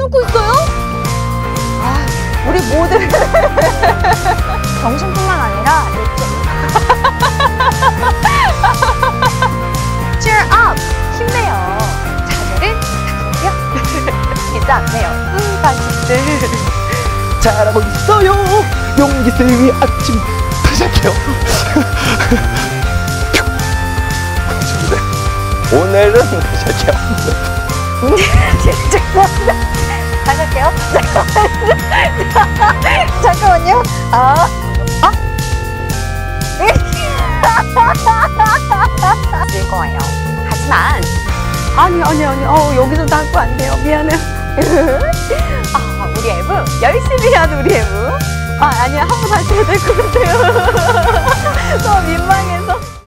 웃고 있어요? 아, 우리 모두 정신뿐만 아니라 cheer up! 힘내요. 자세를 다지세요. 진짜 안 돼요. 자식들. 잘하고 있어요. 용기쌤이 아침 다시 할게요. 오늘은 다시 할게요. 죄송합니다. 다시 할게요. 잠깐만요. 될 거예요. 하지만 아니 여기서 닦고 안 돼요. 미안해요. 우리 애부 열심히 하는 우리 애부. 아니야, 한 번 다시 해야 될 것 같아요. 너무 민망해서.